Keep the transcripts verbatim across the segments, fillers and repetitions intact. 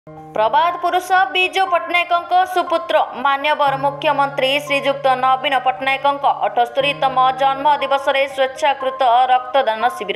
प्रबाद पुरुष विजु पट्टनायक सुपुत्र मान्यवर मुख्यमंत्री श्रीजुक्त नवीन पट्टनायक अठस्तरीतम जन्म दिवस स्वेच्छाकृत रक्तदान शिविर।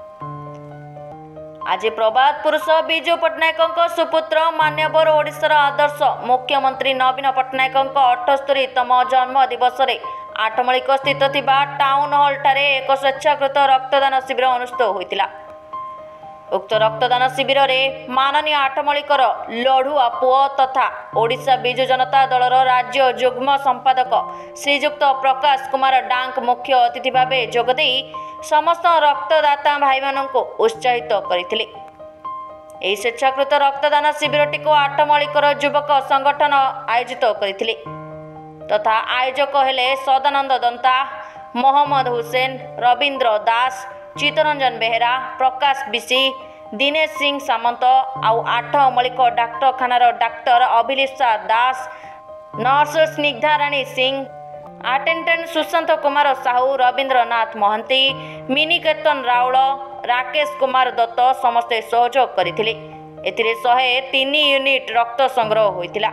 आज प्रबाद पुरुष विजु पट्टनायक सुपुत्र मान्यवर ओडिशार आदर्श मुख्यमंत्री नवीन पट्टनायक अठस्तरीतम जन्म दिवस आठमलिक स्थित टाउन हॉल ठारे एक स्वेच्छाकृत रक्तदान शिविर अनुष्ठित होता। उक्त रक्तदान शिविर में माननीय आठमलिकर लड़ुआ पुओ तथा ओडिशा बिजु जनता दलर राज्य युग्म संपादक श्रीजुक्त प्रकाश कुमार डांक मुख्य अतिथि भाव जोगदे समस्त रक्तदाता भाई मानक उत्साहित करथिले। एही स्वेच्छाकृत रक्तदान शिविरटी को आठमलिकर युवक संगठन आयोजित करथिले तथा आयोजक हेले सदानंद दंता, मोहम्मद हुसैन, रविंद्र दास, चित्तरंजन बेहेरा, प्रकाश बिशी, दिनेश सिंह सामंत आउ आठ मलिक डाक्तखानार doctor Abhilipsa Das, nurse Snigdha Rani Singh, attendant Sushant Kumar Sahu, Rabindranath Mahanty, Mini Ketan Raul, Rakesh Kumar Dutta समस्ते सहयोग करथिले। एथिरे शहे तीन यूनिट रक्त संग्रह होइतिला।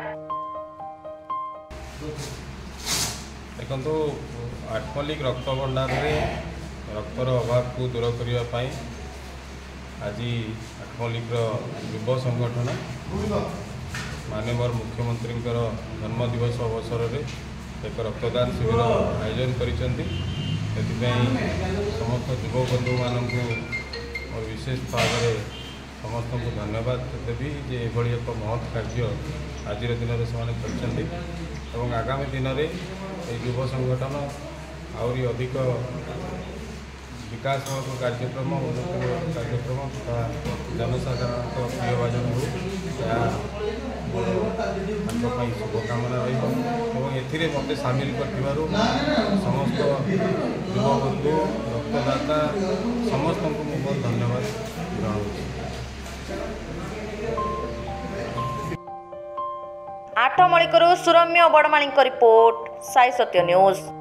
देखो आठमल्लिक रक्त भंडार में रक्तर अभाव को दूर करने आज आठमल्लिक युव संगठन माननीय मुख्यमंत्री जन्मदिवस अवसर में एक रक्तदान शिविर आयोजन करिसेंती। समस्त युव बंधु मानक और विशेष भाव में समस्त को धन्यवाद देवी जे एभली एक महत् कार्य आज दिन में कर आगामी दिन में युव संगठन आहरी अधिक विकासमूलक कार्यक्रम कार्यक्रम तथा जनसाधारण प्रियभाजन हो शुभकामना रही मत सामिल कर समस्त युवबंधु रक्तदाता समस्त को बहुत धन्यवाद जनाऊँ। आठमलिकरू सुरम्य बड़माणी रिपोर्ट साई सत्य न्यूज।